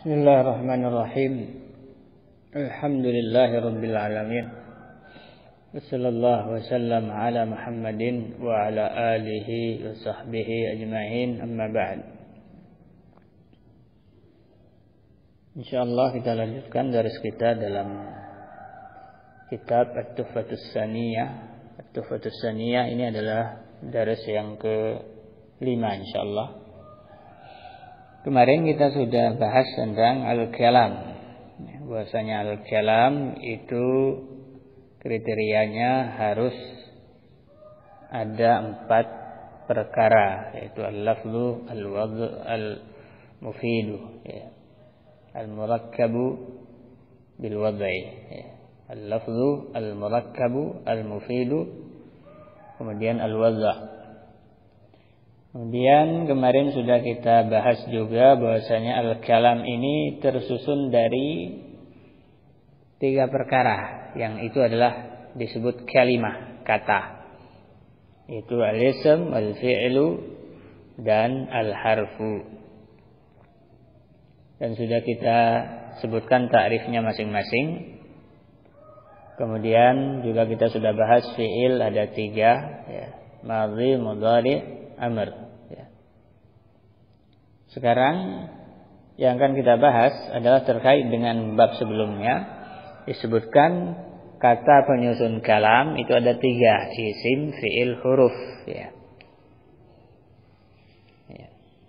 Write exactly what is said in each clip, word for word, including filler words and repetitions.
Bismillahirrahmanirrahim. Alhamdulillahirabbil alamin. Wassallallahu wasallam ala Muhammadin wa ala alihi wa sahbihi ajma'in. Amma ba'd. Insyaallah kita lanjutkan daris kita dalam kitab At-Tuhfatus Tsaniyah. At-Tuhfatus Tsaniyah ini adalah daris yang kelima insyaallah. Kemarin kita sudah bahas tentang al-kalam. Bahwasanya al-kalam itu kriterianya harus ada empat perkara, yaitu al-lafzu, al-wadh, al-mufidu, ya. Al-murakkabu bil wad'i, ya. Al-lafzu, al-murakkabu, al-mufidu, kemudian al-wadh'. Kemudian kemarin sudah kita bahas juga bahwasanya al-kalam ini tersusun dari tiga perkara, yang itu adalah disebut kalimah, kata. Itu al-ism, al-fi'lu, dan al-harfu. Dan sudah kita sebutkan ta'rifnya masing-masing. Kemudian juga kita sudah bahas fi'il ada tiga, ya. Madhi, mudhari', amr, ya. Sekarang yang akan kita bahas adalah terkait dengan bab sebelumnya. Disebutkan kata penyusun kalam itu ada tiga, isim, fi'il, huruf, ya. Ya.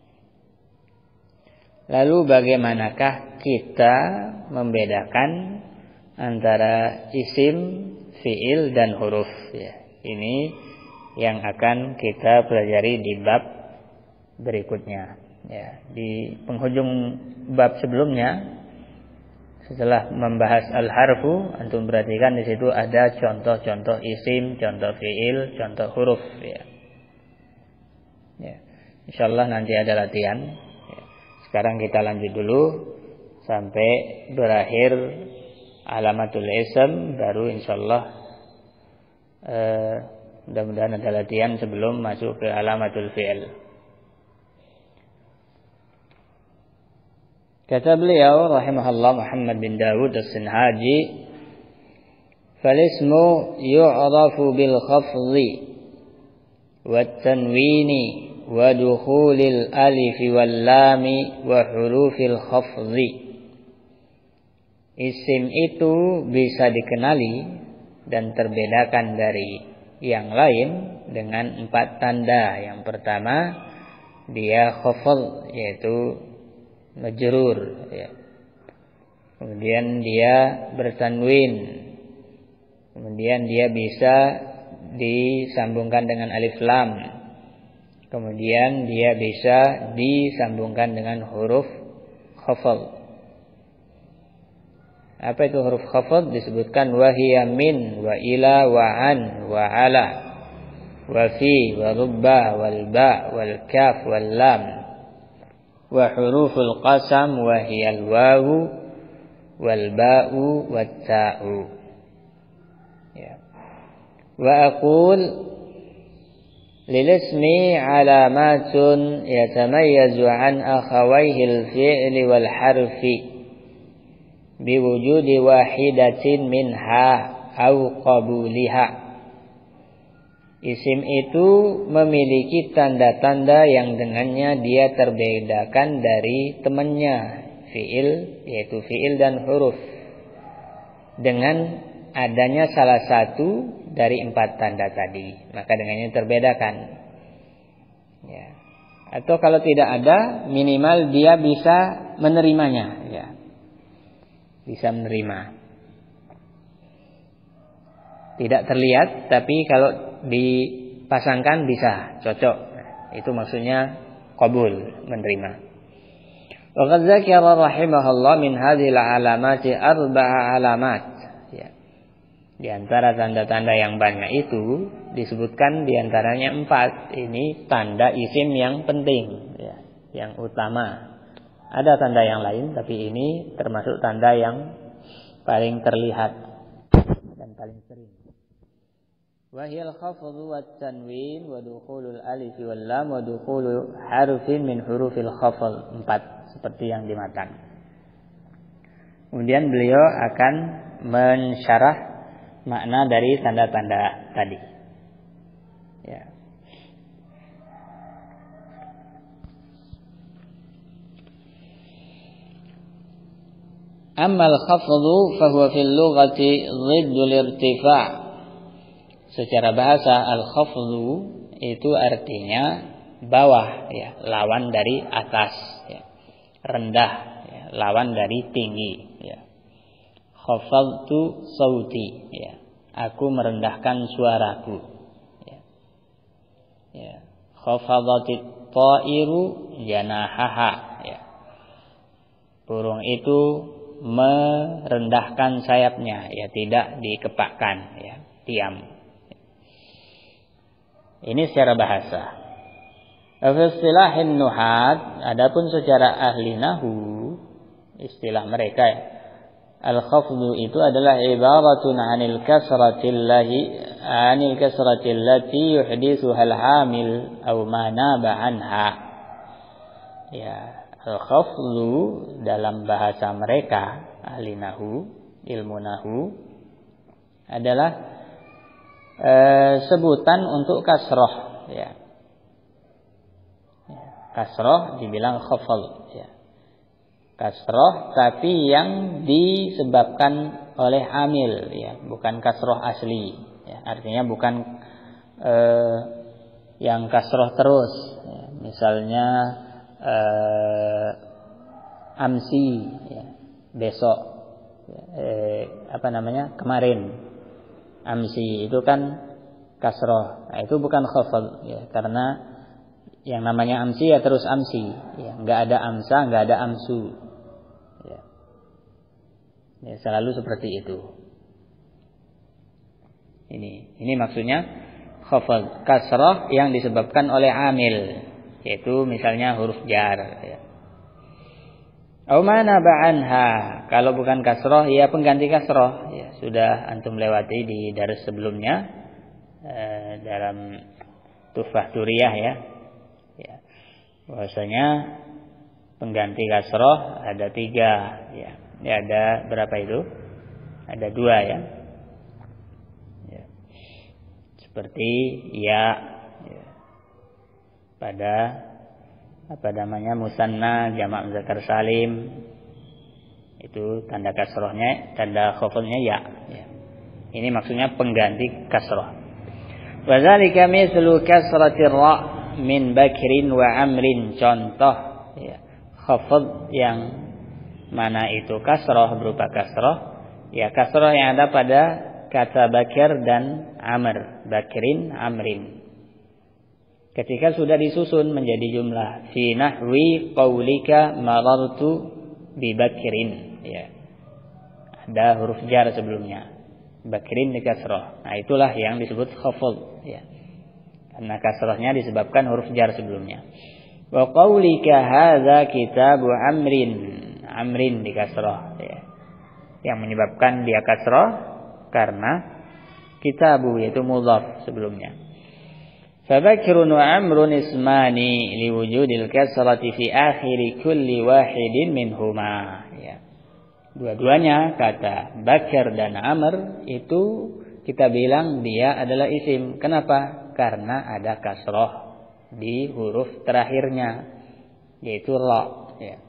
Lalu bagaimanakah kita membedakan antara isim, fi'il, dan huruf, ya. Ini yang akan kita pelajari di bab berikutnya, ya. Di penghujung bab sebelumnya, setelah membahas al-harfu, antum perhatikan di situ ada contoh-contoh isim, contoh fiil, contoh huruf, ya. Ya. Insyaallah nanti ada latihan. Ya. Sekarang kita lanjut dulu sampai berakhir alamatul ism, baru insyaallah eh, mudah-mudahan ada latihan sebelum masuk ke alamatul fi'il. Kata beliau rahimahullah Muhammad bin Dawud As-Sinhaji, "Fal-ismu yu'rafu bil khafdhi wat tanwini wa dukhulil alif wal lami wa hurufil khafdhi." Isim itu bisa dikenali dan terbedakan dari yang lain dengan empat tanda. Yang pertama, dia khafdh, yaitu majrur, ya. Kemudian dia bertanwin. Kemudian dia bisa disambungkan dengan alif lam. Kemudian dia bisa disambungkan dengan huruf khafdh. Apa itu huruf khafdh? Disebutkan wahiya min, wa ila, wa an, wa ala, wa fi, wa rubba, wal ba, wal kaf, wal lam, wa huruful qasam, wa hiya al wawu, wal ba'u, wat ta'u. Ya. Wa aqul lil ismi alamatun yatamayyazu an akhawayhi al fi'li wal harfi biwujudi wahidatin minha au qabuliha. Isim itu memiliki tanda-tanda yang dengannya dia terbedakan dari temannya, fi'il, yaitu fi'il dan huruf, dengan adanya salah satu dari empat tanda tadi, maka dengannya terbedakan, ya. Atau kalau tidak ada, minimal dia bisa menerimanya, ya. Bisa menerima. Tidak terlihat, tapi kalau dipasangkan bisa cocok. Nah, itu maksudnya qabul, menerima. Wa qad dzakara rahimahullah min hadhil alamati arba'a alamat. Ya. Di antara tanda-tanda yang banyak itu disebutkan di antaranya empat. Ini tanda isim yang penting, ya, yang utama. Ada tanda yang lain, tapi ini termasuk tanda yang paling terlihat dan paling sering. Wahiyal khafdhu wat tanwin wa dukhulul alif wal lam wa dukhulu harfin min hurufil khafdh. Empat, seperti yang di matan. Kemudian beliau akan mensyarah makna dari tanda-tanda tadi. Ya. Ammal khafdhu fahuwa fil lughati dhiddul irtifa'. Secara bahasa al-khafdhu itu artinya bawah, ya, lawan dari atas, ya. Rendah, ya, lawan dari tinggi, ya. Khafadtu sauti, ya. Aku merendahkan suaraku, ya. Ya. Khafadatit ta'iru janahaha, ya. Burung itu merendahkan sayapnya, ya, tidak dikepakkan, ya, diam. Ini secara bahasa. Istilahin nuhat, adapun secara ahli nahu, istilah mereka, ya, al-khafdu itu adalah ibaratun 'anil kasratil lahi 'anil kasratil lati yuhdithuha al-hamil aw ma naba anha. Ya, al-khafdu dalam bahasa mereka, ahli nahu, ilmu nahu, adalah e, sebutan untuk kasroh, ya. Ya, kasroh dibilang khafal, ya. Kasroh tapi yang disebabkan oleh amil, ya, bukan kasroh asli, ya. Artinya bukan e, yang kasroh terus, ya. Misalnya Uh, amsi, ya, besok, eh, apa namanya, kemarin. Amsi itu kan kasroh, nah, itu bukan khafad, ya, karena yang namanya amsi ya terus amsi, ya, nggak ada amsa, nggak ada amsu, ya. Ya, selalu seperti itu. Ini, ini maksudnya khafad, kasroh yang disebabkan oleh amil, yaitu misalnya huruf jar, ya. Au mana ba'anha, kalau bukan kasroh ya pengganti kasroh, ya, sudah antum lewati di daris sebelumnya eh, dalam Tuhfah Duriyah, ya. Ya. Bahwasanya pengganti kasroh ada tiga, ya. Ya, ada berapa itu? Ada dua, ya. Ya. Seperti ya, ya. Pada apa namanya musanna jamak muzakkar salim, itu tanda kasrohnya, tanda khafdnya ya, ya. Ini maksudnya pengganti kasroh. Wa dzalika mithlu kasratir ra min bakrin wa amrin, contoh, ya, khafd yang mana itu kasroh berupa kasroh, ya, kasroh yang ada pada kata bakir dan amr, bakrin amrin. Ketika sudah disusun menjadi jumlah, fi nahwi qaulika marartu bi bakrin, ya. Ada huruf jar sebelumnya, bakrin di kasrah. Nah, itulah yang disebut khafd, ya. Karena kasrahnya disebabkan huruf jar sebelumnya. Wa qaulika hadza kitabu amrin, amrin di kasrah, ya. Yang menyebabkan dia kasrah karena kitabu yaitu mudhaf sebelumnya. Fabakrun wa amrun ismani liwujudil kasrati fi akhiri kulli wahidin minhuma, ya. Dua-duanya kata Bakar dan Amr itu kita bilang dia adalah isim. Kenapa? Karena ada kasroh di huruf terakhirnya, yaitu ra, ya.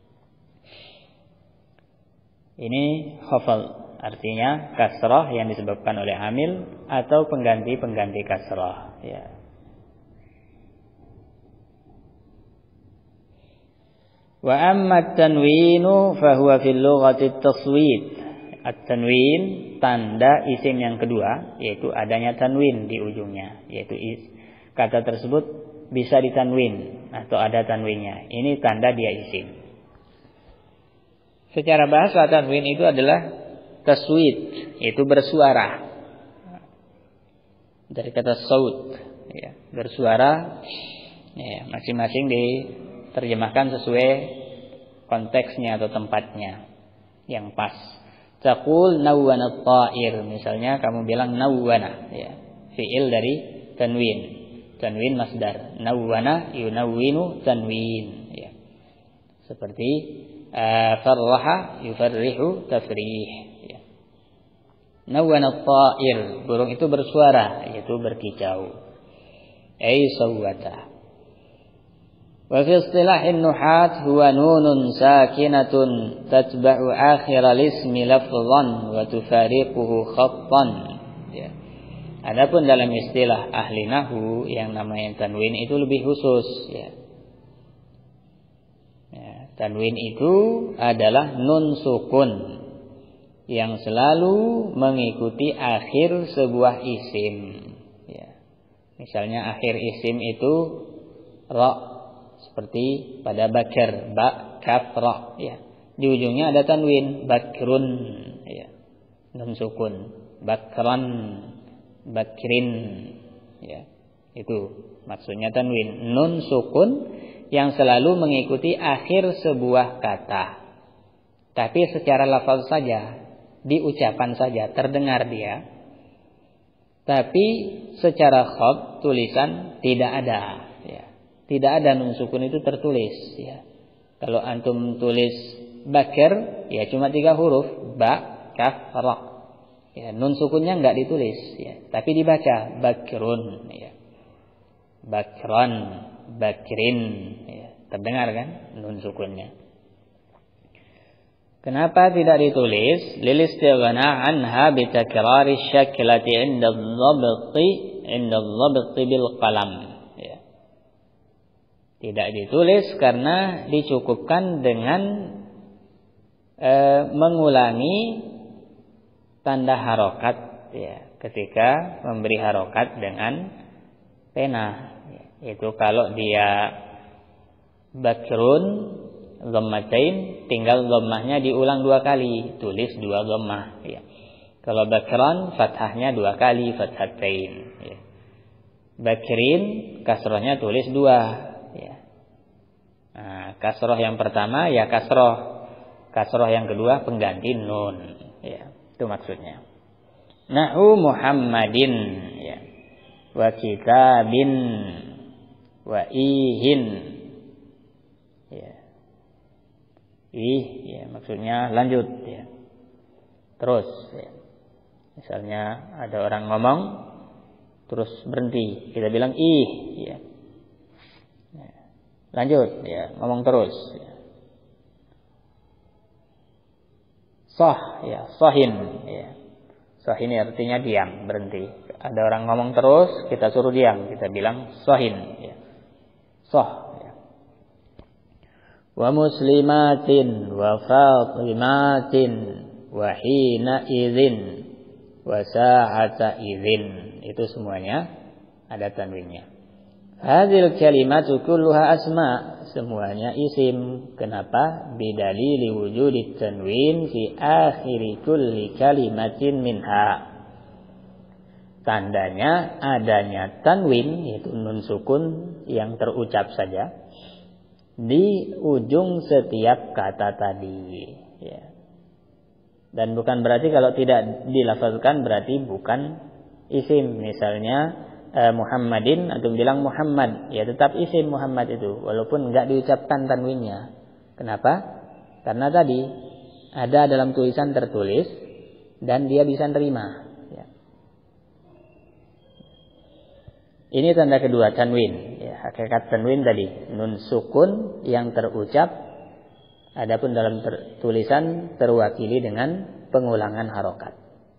Ini khafal, artinya kasroh yang disebabkan oleh amil atau pengganti-pengganti kasroh, ya. Wa amma at-tanwinu fahuwa fil lughati at-taswid. At-tanwin tanda isim yang kedua, yaitu adanya tanwin di ujungnya, yaitu is, kata tersebut bisa ditanwin atau ada tanwinnya. Ini tanda dia isim. Secara bahasa tanwin itu adalah taswid, yaitu bersuara. Dari kata saut, ya, bersuara, ya, masing-masing diterjemahkan sesuai konteksnya atau tempatnya yang pas. Taqul nawwana at-ta'ir, misalnya kamu bilang nawwana, ya, fiil dari tanwin. Tanwin masdar. Nawwana yunawwinu tanwin, ya. Seperti uh, farraha yufarrihu tafrih. Ya. Nawana at-ta'ir, burung itu bersuara, yaitu berkicau. Ai sawwata. Wa fi istilahin nuhat huwa nunun sakinatun tatba'u akhir al-ismi lafdhan wa tufariquhu khattan. Ya. Adapun dalam istilah ahli nahwu yang namanya tanwin itu lebih khusus, ya. Ya, tanwin itu adalah nun sukun yang selalu mengikuti akhir sebuah isim. Ya. Misalnya akhir isim itu ra, seperti pada bakar, ba, kaf, ra. Ya. Di ujungnya ada tanwin, bakrun. Ya. Nun sukun, bakran, bakrin. Ya. Itu maksudnya tanwin, nun sukun yang selalu mengikuti akhir sebuah kata. Tapi secara lafaz saja, di ucapan saja terdengar dia. Tapi secara khat, tulisan tidak ada, ya. Tidak ada nun sukun itu tertulis, ya. Kalau antum tulis bakar, ya cuma tiga huruf, ba, kaf, ra. Ya, nun sukunnya enggak ditulis, ya, tapi dibaca bakrun, ya. Bakran, bakrin, ya. Terdengar kan nun sukunnya. Kenapa tidak ditulis? Lil istighna anha bi takrari syaklati 'inda adh-dhabti 'inda adh-dhabti bil qalam, ya. Tidak ditulis karena dicukupkan dengan e, mengulangi tanda harokat, ya, ketika memberi harokat dengan pena. Itu kalau dia bakrun dhammatain, tinggal dhammahnya diulang dua kali, tulis dua dhammah, ya. Kalau bakran fathahnya dua kali, fathatain, ya. Bakrin kasrohnya tulis dua, ya. Nah, kasroh yang pertama ya kasroh, kasroh yang kedua pengganti nun, ya. Itu maksudnya. Nahu Muhammadin, ya. Wa kitabin wa ihin, ya. Ih, ya, maksudnya lanjut, ya. Terus, ya. Misalnya ada orang ngomong terus berhenti, kita bilang ih, ya. Ya. Lanjut, ya, ngomong terus, ya. Sah, ya, sahin, ya. Sah ini artinya diam, berhenti. Ada orang ngomong terus, kita suruh diam, kita bilang sahin, ya. Sah, ya. Wa muslimatin wa fatimatin wa hina idzin wa sa'ata idzin, itu semuanya ada tanwinnya. Hadzal kalimatu kulluha asma, semuanya isim. Kenapa? Bidalili wujudit tanwin fi akhiri kulli kalimatin minha. Tandanya adanya tanwin, yaitu nun sukun yang terucap saja di ujung setiap kata tadi, ya. Dan bukan berarti kalau tidak dilafazkan berarti bukan isim. Misalnya eh, Muhammadin, antum bilang Muhammad, ya tetap isim Muhammad itu, walaupun enggak diucapkan tanwinnya. Kenapa? Karena tadi ada dalam tulisan tertulis dan dia bisa nerima. Ini tanda kedua, tanwin, ya. Hakikat tanwin tadi nun sukun yang terucap, adapun dalam ter, tulisan terwakili dengan pengulangan harokat.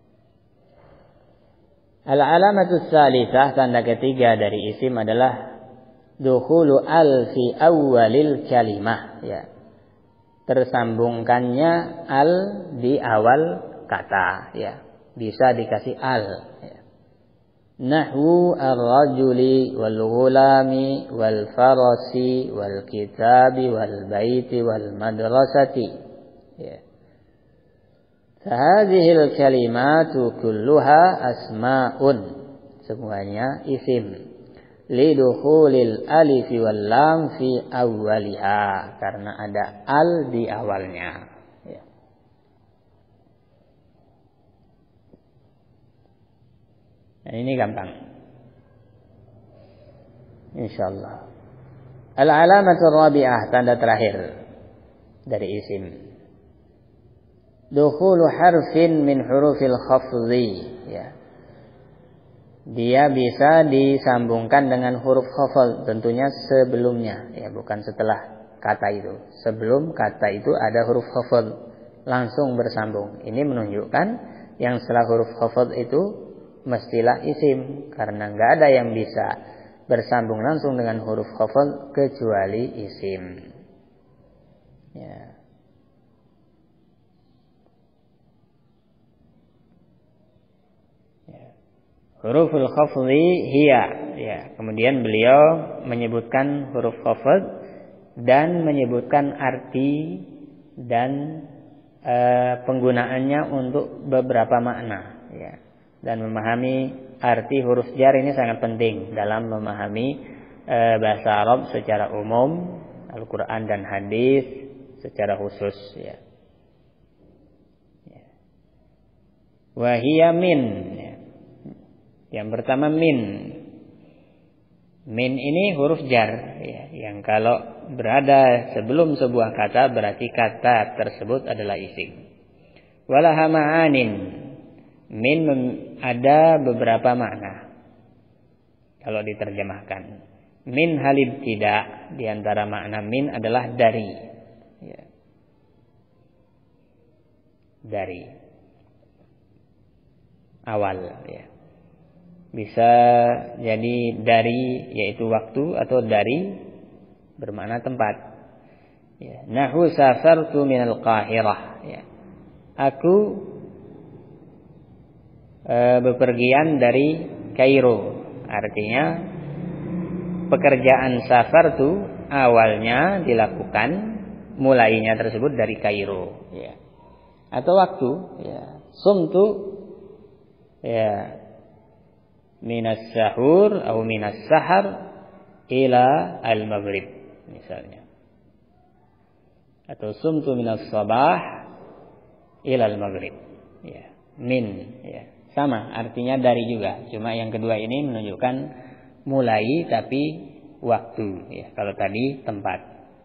Al-alamatus salitsah, tanda ketiga dari isim adalah dukhulu al fi awwalil kalimah, ya. Tersambungkannya al di awal kata, ya. Bisa dikasih al, ya. Nahwu ar-rajuli wal ghulami wal farasi wal kitabi wal baiti wal madrasati, ya. Fahadhil kalimatu kulluha asma'un, semuanya isim. Lidukhulil alif wal lam fi awwaliha, karena ada al di awalnya, ya. Nah, ini gampang, insyaallah. Al-alamatur rabi'ah, tanda terakhir dari isim. Dukhulu harfin min hurufil khafdhi, ya. Dia bisa disambungkan dengan huruf khafd, tentunya sebelumnya, ya, bukan setelah kata itu. Sebelum kata itu ada huruf khafd, langsung bersambung. Ini menunjukkan yang setelah huruf khafd itu mestilah isim, karena nggak ada yang bisa bersambung langsung dengan huruf khafd kecuali isim. Ya. Huruful khafdhi hiya, ya. Kemudian beliau menyebutkan huruf khafd dan menyebutkan arti dan e, penggunaannya untuk beberapa makna, ya. Dan memahami arti huruf jar ini sangat penting dalam memahami e, bahasa Arab secara umum, Al-Qur'an dan hadis secara khusus, ya. Wa hiya min, ya. Yang pertama min. Min ini huruf jar, ya, yang kalau berada sebelum sebuah kata berarti kata tersebut adalah isim. Walaha ma'anin. Min ada beberapa makna kalau diterjemahkan. Min halib tidak, di antara makna min adalah dari, ya. Dari awal, ya. Bisa jadi dari yaitu waktu, atau dari bermakna tempat, ya. Nahu safartu minal Qahirah, ya. Aku e, bepergian dari Kairo. Artinya pekerjaan safartu awalnya dilakukan, mulainya tersebut dari Kairo, ya. Atau waktu, ya. Sumtu, ya, minas sahur atau minas sahar ila al-maghrib misalnya. Atau sumtu minas sabah ila al-maghrib, ya. Min, ya. Sama artinya dari juga, cuma yang kedua ini menunjukkan mulai tapi waktu, ya. Kalau tadi tempat.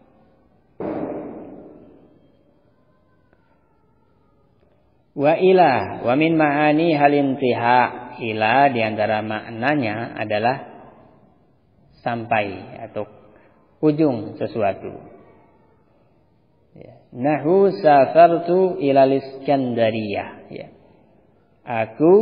Wa ila wa min ma'ani hal intiha. Ila diantara maknanya adalah sampai atau ujung sesuatu, ya. Nahu safartu ilal Iskandariyah, ya. Aku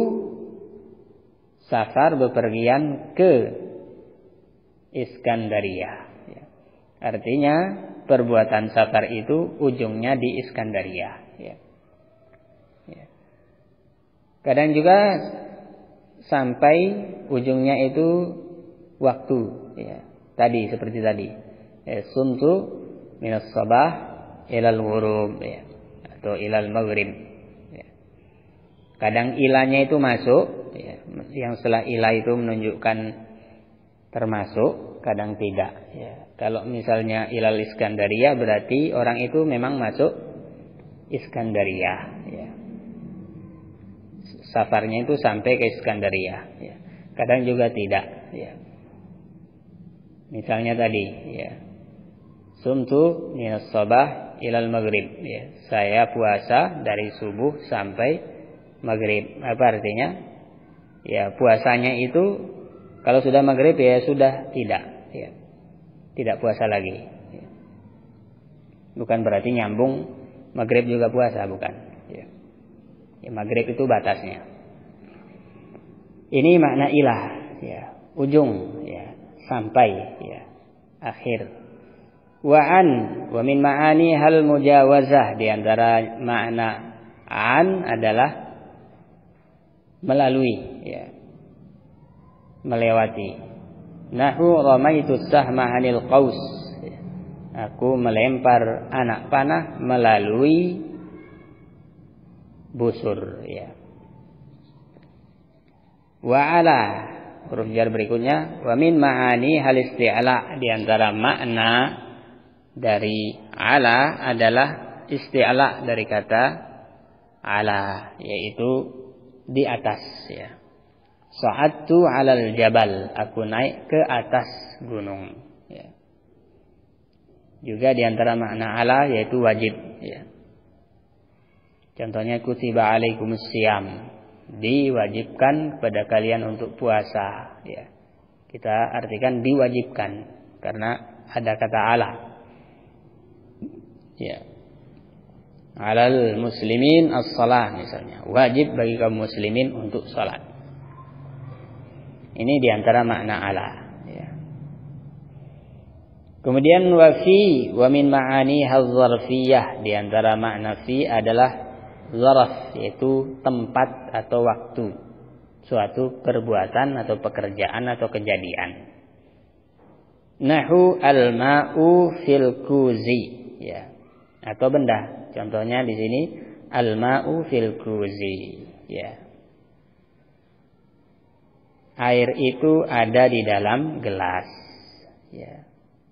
safar bepergian ke Iskandariyah, ya. Artinya perbuatan safar itu ujungnya di Iskandariyah, ya. Ya. Kadang juga sampai ujungnya itu waktu, ya. Tadi seperti tadi, ya, sumtu minas sabah ilal ghurub, ya. Atau ilal maghrib, ya. Kadang ilahnya itu masuk, ya. Yang setelah ilah itu menunjukkan termasuk, kadang tidak, ya. Kalau misalnya ilal Iskandariyah berarti orang itu memang masuk Iskandariyah, ya. Safarnya itu sampai ke Iskandariyah, ya. Kadang juga tidak, ya. Misalnya tadi, ya, sumtu minas sabah ilal maghrib, ya. Saya puasa dari subuh sampai maghrib. Apa artinya? Ya, puasanya itu kalau sudah maghrib ya sudah tidak, ya. Tidak puasa lagi, ya. Bukan berarti nyambung maghrib juga puasa, bukan. Ya, maghrib itu batasnya. Ini makna ilah, ya, ujung, ya, sampai, ya, akhir. Wa an, wa min ma'ani hal mujawazah, di antara makna an adalah melalui, ya, melewati. Nahu ramaitu sahma anil qaus, ya. Aku melempar anak panah melalui busur, ya. Wa ala, huruf jar berikutnya, wa min ma'ani hal isti'la, di antara makna dari ala adalah isti'la dari kata ala, yaitu di atas, ya. Sa'adtu 'alal jabal, aku naik ke atas gunung, ya. Juga di antara makna ala yaitu wajib, ya. Contohnya kutiba alaikumus syiyam, diwajibkan kepada kalian untuk puasa, ya. Kita artikan diwajibkan karena ada kata ala. Ya. Alal muslimin as-shalah misalnya, wajib bagi kaum muslimin untuk salat. Ini di antara makna ala, ya. Kemudian wa fi wa min ma'ani hadzarfiyah, di antara makna fi adalah zaraf, yaitu tempat atau waktu suatu perbuatan atau pekerjaan atau kejadian. Nahu al-ma'u fil kuzi, ya. Atau benda. Contohnya di sini al-ma'u fil kuzi, ya. Air itu ada di dalam gelas, ya.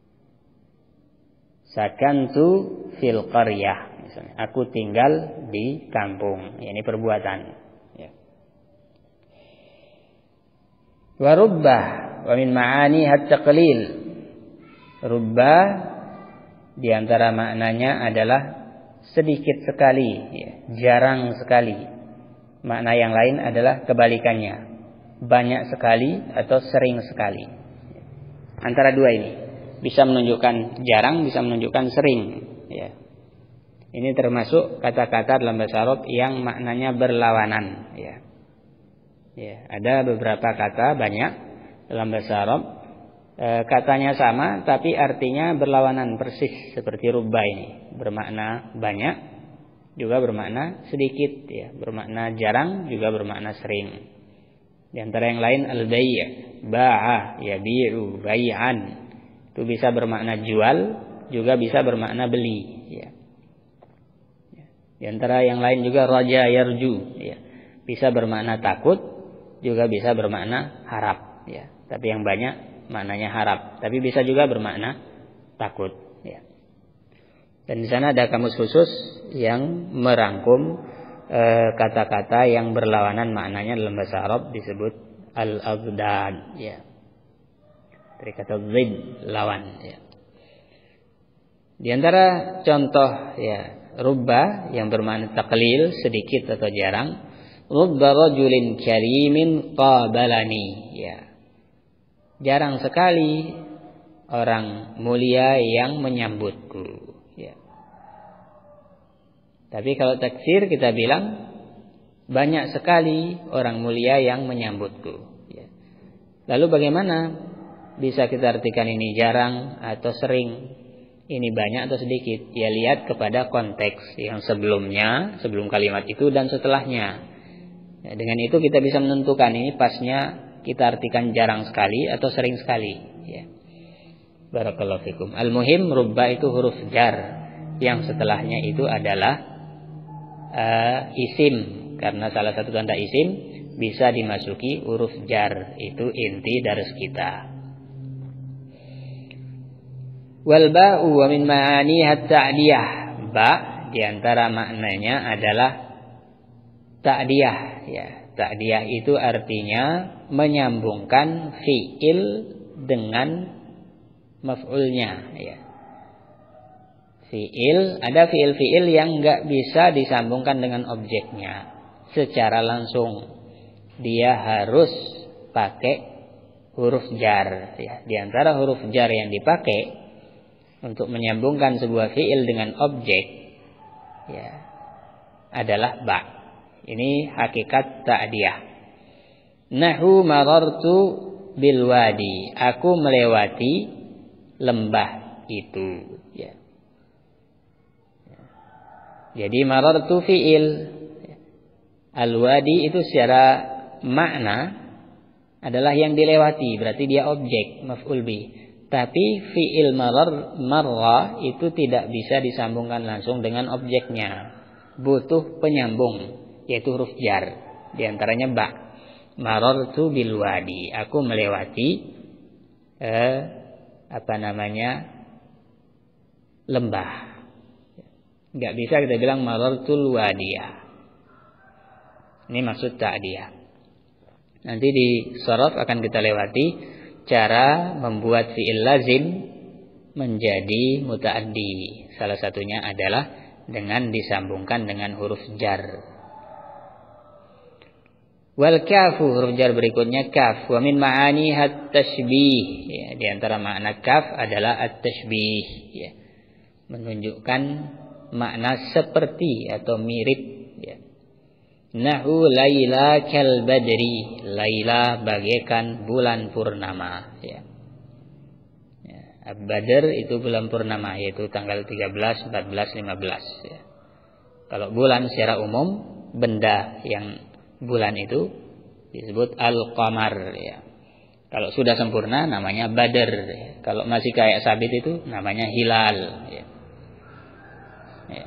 Sakantu fil qaryah, misalnya aku tinggal di kampung, ya, ini perbuatan, ya. Wa rubbah wa min ma'ani at-taqlil. Rubbah di antara maknanya adalah sedikit sekali, ya, jarang sekali. Makna yang lain adalah kebalikannya, banyak sekali atau sering sekali. Antara dua ini bisa menunjukkan jarang, bisa menunjukkan sering, ya. Ini termasuk kata-kata dalam bahasa Arab yang maknanya berlawanan, ya. Ya, ada beberapa kata banyak dalam bahasa Arab, e, katanya sama tapi artinya berlawanan persis, seperti rubba ini, bermakna banyak juga bermakna sedikit, ya, bermakna jarang juga bermakna sering. Di antara yang lain al-bay', ba'a, yabi'u, bai'an. Itu bisa bermakna jual, juga bisa bermakna beli, ya. Di antara yang lain juga raja yarju, ya. Bisa bermakna takut, juga bisa bermakna harap, ya. Tapi yang banyak maknanya harap, tapi bisa juga bermakna takut, ya. Dan di sana ada kamus khusus yang merangkum eh, kata-kata yang berlawanan maknanya dalam bahasa Arab, disebut al-adad, ya. Dari kata zid, lawan, ya. Di antara contoh, ya, rubba yang bermakna taqlil, sedikit atau jarang, rubba rajulin karimin qabalani, ya. Jarang sekali orang mulia yang menyambutku, ya. Tapi kalau taksir kita bilang banyak sekali orang mulia yang menyambutku, ya. Lalu bagaimana bisa kita artikan ini jarang atau sering, ini banyak atau sedikit? Ya, lihat kepada konteks yang sebelumnya, sebelum kalimat itu dan setelahnya. Ya, dengan itu kita bisa menentukan ini pasnya kita artikan jarang sekali atau sering sekali, ya. Barakallahu fikum. Al-muhim rubba itu huruf jar, yang setelahnya itu adalah uh, isim, karena salah satu tanda isim bisa dimasuki huruf jar, itu inti daras kita. Wal ba'u wa min ma'aniha ta'diyah. Ba di antara maknanya adalah ta'diyah, ya. Ta'diyah itu artinya menyambungkan fi'il dengan maf'ulnya, ya. Fi'il, ada fi'il-fi'il yang enggak bisa disambungkan dengan objeknya secara langsung. Dia harus pakai huruf jar, ya. Di antara huruf jar yang dipakai untuk menyambungkan sebuah fi'il dengan objek, ya, adalah ba. Ini hakikat ta'diyah. Nahu marartu bil wadi, aku melewati lembah itu, ya. Jadi marartu fi'il, al-wadi itu secara makna adalah yang dilewati, berarti dia objek, maf'ul bih. Tapi fi'il marar, marra itu tidak bisa disambungkan langsung dengan objeknya, butuh penyambung, yaitu huruf jar. Di antaranya ba. Marartu bil wadi, aku melewati eh, apa namanya lembah. Enggak bisa kita bilang marartul wadiyah. Ini maksud ta'diyah. Nanti di sharaf akan kita lewati cara membuat fi'il lazim menjadi mutaaddi. Salah satunya adalah dengan disambungkan dengan huruf jar. Wal kafu, huruf jar berikutnya kaf. Wa min ma'ani at-tashbih. Ya, di antara makna kaf adalah at-tashbih. Ya, menunjukkan makna seperti atau mirip. Ya. Nahu laila kal badri. Laila bagaikan bulan purnama. Ya. Ya, Badr itu bulan purnama, yaitu tanggal tiga belas, empat belas, lima belas. Ya. Kalau bulan secara umum, benda yang bulan itu disebut al-qamar. Ya. Kalau sudah sempurna namanya badr. Ya. Kalau masih kayak sabit itu namanya hilal. Ya. Ya.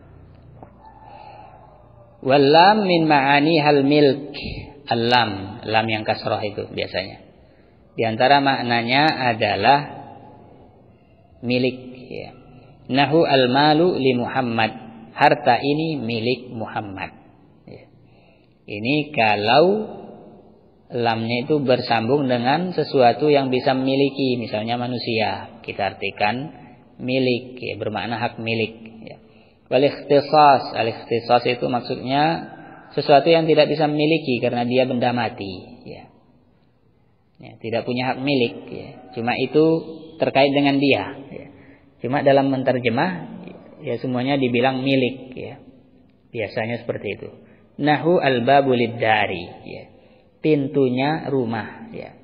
Walam min ma'ani hal milk. Al-lam, lam yang kasroh itu biasanya. Di antara maknanya adalah milik. Ya. Nahu al-malu li Muhammad. Harta ini milik Muhammad. Ini kalau lamnya itu bersambung dengan sesuatu yang bisa memiliki, misalnya manusia, kita artikan milik, ya, bermakna hak milik. Ya. Wal ikhtisas, al ikhtisas itu maksudnya sesuatu yang tidak bisa memiliki karena dia benda mati. Ya. Ya, tidak punya hak milik. Ya. Cuma itu terkait dengan dia. Ya. Cuma dalam menterjemah, ya semuanya dibilang milik. Ya. Biasanya seperti itu. Nahu al-babu lid-dari, ya. Pintunya rumah, ya.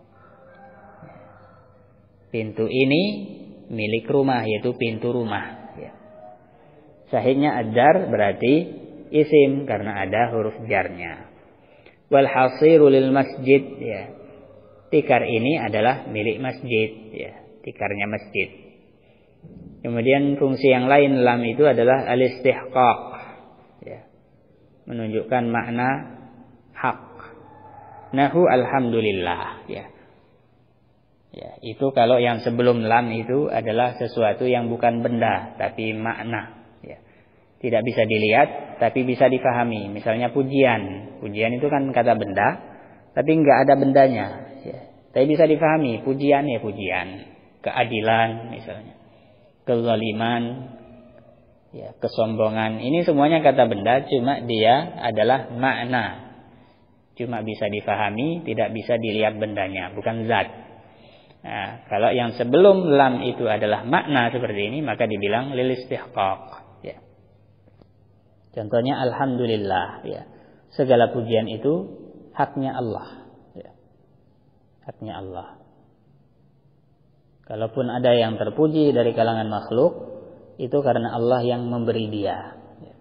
Pintu ini milik rumah, yaitu pintu rumah, ya. Sahihnya ad-dar berarti isim karena ada huruf jarnya. Wal hasiru lil masjid, ya. Tikar ini adalah milik masjid, ya. Tikarnya masjid. Kemudian fungsi yang lain lam itu adalah al-istihqaq, ya. Menunjukkan makna hak. Nahu alhamdulillah, ya. Ya, itu kalau yang sebelum lam itu adalah sesuatu yang bukan benda tapi makna, ya. Tidak bisa dilihat tapi bisa difahami. Misalnya pujian. Pujian itu kan kata benda tapi enggak ada bendanya, ya. Tapi bisa difahami, pujian ya pujian, keadilan misalnya, kezaliman, ya, kesombongan, ini semuanya kata benda, cuma dia adalah makna. Cuma bisa difahami, tidak bisa dilihat bendanya, bukan zat. Nah, kalau yang sebelum lam itu adalah makna seperti ini, maka dibilang lil istihqaq. Ya. Contohnya alhamdulillah. Ya. Segala pujian itu haknya Allah. Ya. Haknya Allah. Kalaupun ada yang terpuji dari kalangan makhluk, itu karena Allah yang memberi dia.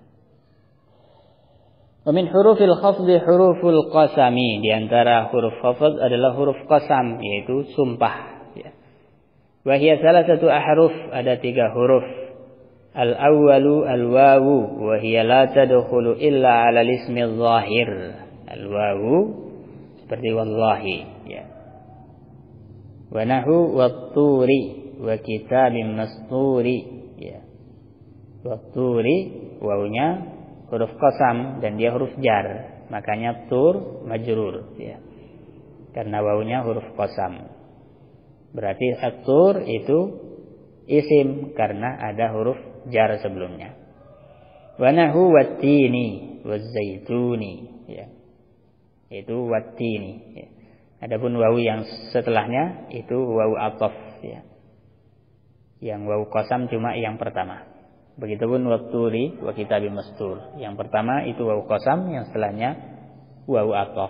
Wa min hurufil khafdi huruful qasami. Di antara huruf khafd adalah huruf qasam, yaitu sumpah. Wa hiya salasatu ahruf, ada tiga huruf. Al-awwalu al-wawu, wa hiya la tadkhulu illa 'ala al-ismi adh-dhahir. Al-wawu seperti wallahi, ya. Wa nahu wat-turi wa kitabim masturi, ya. Wat-turi wawunya huruf qasam dan dia huruf jar, makanya tur majrur, ya. Karena wawunya huruf qasam. Berarti at-tur itu isim karena ada huruf jar sebelumnya. Wa nahu wat-tini waz-zaituni, ya. Itu wat-tini, ya. Adapun wawu yang setelahnya itu wawu athaf, ya. Yang wawu qasam cuma yang pertama. Begitupun wat-turi wa kitabim mastur. Yang pertama itu wawu qasam, yang setelahnya wawu athaf.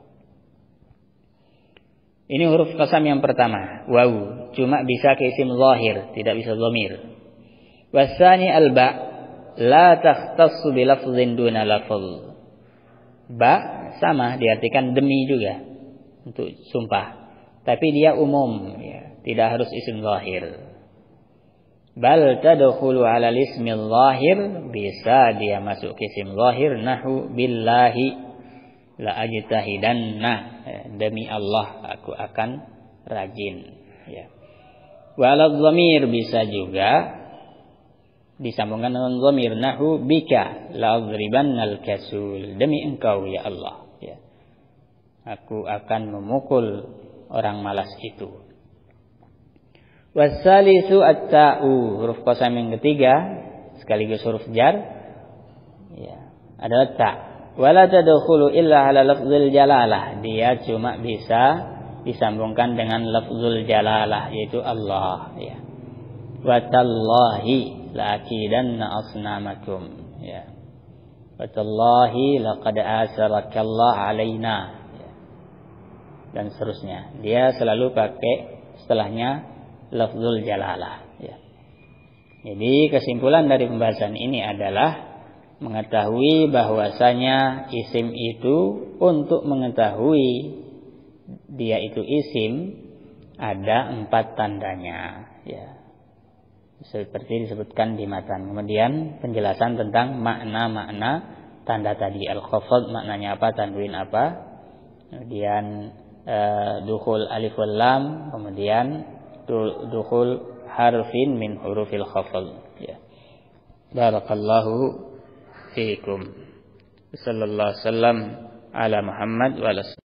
Ini huruf qasam yang pertama, wawu, cuma bisa ke isim zahir, tidak bisa dhamir. Wasani al-ba, la takhtassu bi lafdhin duna lafdh. Ba sama diartikan demi juga untuk sumpah, tapi dia umum, ya, tidak harus isim zahir. Bal tadkhulu 'ala al-ismi adh-dhahir, bisa dia masuk ke isim zahir, nahu billahi la ajtahidanna, demi Allah aku akan rajin, ya. Wa 'ala dhamir, bisa juga disambungkan dengan dhamir, nahu bika la adribannal kasul, demi engkau ya Allah, ya. Aku akan memukul orang malas itu. Wasalisu at-ta'u, huruf qasam yang ketiga sekaligus huruf jar, ya, adalah ta. Wala tadkhulu illa ala lafzul jalalah, dia cuma bisa disambungkan dengan lafzul jalalah yaitu Allah, ya. Wa tallahi la'akidanna asnamakum, ya. Wa tallahi laqad asarakallah alaina, ya. Dan seterusnya. Dia selalu pakai setelahnya lafzul jalalah, ya. Jadi kesimpulan dari pembahasan ini adalah mengetahui bahwasanya isim itu, untuk mengetahui dia itu isim, ada empat tandanya, ya. Seperti disebutkan di matan. Kemudian penjelasan tentang makna-makna tanda tadi. Al-khafad maknanya apa, tanwin apa. Kemudian uh, dukhul alif wal lam, kemudian dukhul harfin min hurufil khafad, ya. Barakallahu fiikum. Sallallahu alaihi wasallam ala Muhammad wa ala